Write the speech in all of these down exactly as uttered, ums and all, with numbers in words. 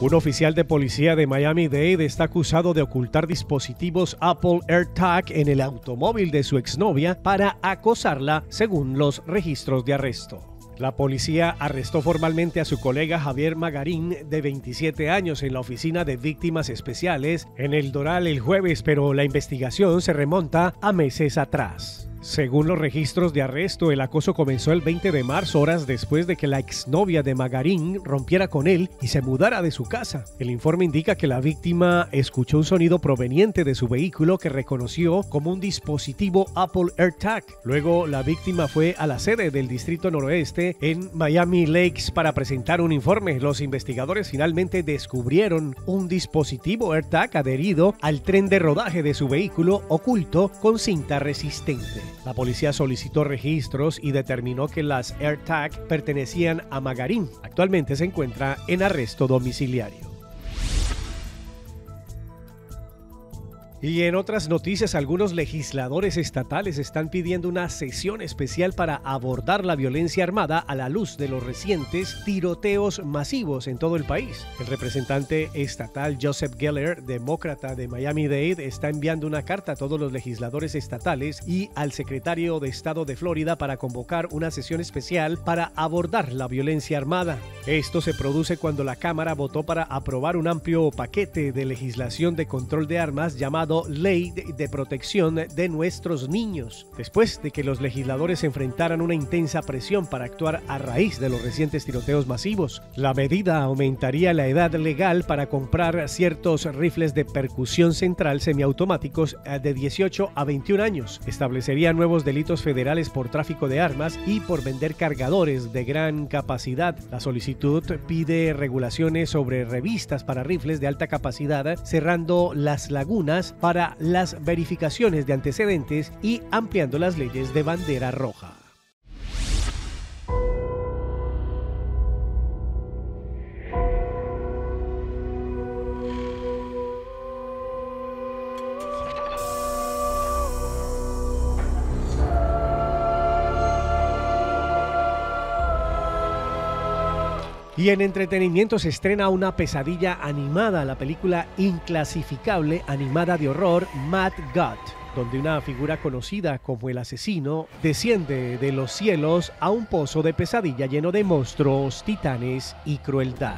Un oficial de policía de Miami-Dade está acusado de ocultar dispositivos Apple AirTag en el automóvil de su exnovia para acosarla, según los registros de arresto. La policía arrestó formalmente a su colega Javier Magarín, de veintisiete años, en la oficina de víctimas especiales en El Doral el jueves, pero la investigación se remonta a meses atrás. Según los registros de arresto, el acoso comenzó el veinte de marzo, horas después de que la exnovia de Magarín rompiera con él y se mudara de su casa. El informe indica que la víctima escuchó un sonido proveniente de su vehículo que reconoció como un dispositivo Apple AirTag. Luego, la víctima fue a la sede del Distrito Noroeste en Miami Lakes para presentar un informe. Los investigadores finalmente descubrieron un dispositivo AirTag adherido al tren de rodaje de su vehículo oculto con cinta resistente. La policía solicitó registros y determinó que las AirTag pertenecían a Magarín. Actualmente se encuentra en arresto domiciliario. Y en otras noticias, algunos legisladores estatales están pidiendo una sesión especial para abordar la violencia armada a la luz de los recientes tiroteos masivos en todo el país. El representante estatal Joseph Geller, demócrata de Miami-Dade, está enviando una carta a todos los legisladores estatales y al secretario de Estado de Florida para convocar una sesión especial para abordar la violencia armada. Esto se produce cuando la Cámara votó para aprobar un amplio paquete de legislación de control de armas llamado Ley de Protección de Nuestros Niños, después de que los legisladores enfrentaran una intensa presión para actuar a raíz de los recientes tiroteos masivos. La medida aumentaría la edad legal para comprar ciertos rifles de percusión central semiautomáticos de dieciocho a veintiún años, establecería nuevos delitos federales por tráfico de armas y por vender cargadores de gran capacidad. La solicitud pide regulaciones sobre revistas para rifles de alta capacidad, cerrando las lagunas para las verificaciones de antecedentes y ampliando las leyes de bandera roja. Y en entretenimiento se estrena una pesadilla animada, la película Inclasificable, animada de horror Mad God, donde una figura conocida como el asesino desciende de los cielos a un pozo de pesadilla lleno de monstruos, titanes y crueldad.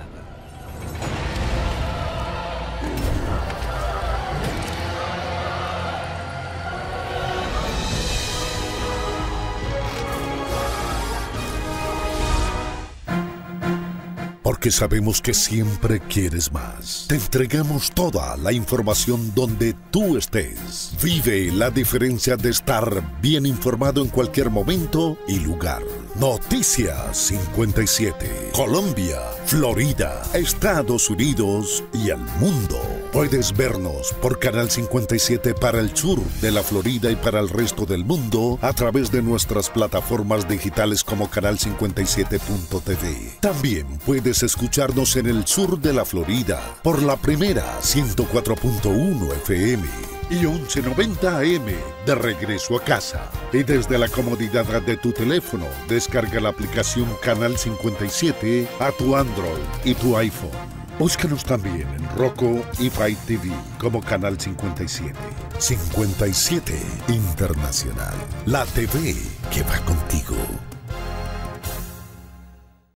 Porque sabemos que siempre quieres más. Te entregamos toda la información donde tú estés. Vive la diferencia de estar bien informado en cualquier momento y lugar. Noticias cincuenta y siete. Colombia, Florida, Estados Unidos y el mundo. Puedes vernos por Canal cincuenta y siete para el sur de la Florida y para el resto del mundo a través de nuestras plataformas digitales como canal cincuenta y siete punto t v. También puedes escucharnos en el sur de la Florida por la primera ciento cuatro punto uno F M y once noventa A M de regreso a casa. Y desde la comodidad de tu teléfono, descarga la aplicación Canal cincuenta y siete a tu Android y tu iPhone. Búscanos también en Roku y Fire T V como Canal cincuenta y siete. cincuenta y siete Internacional, la T V que va contigo.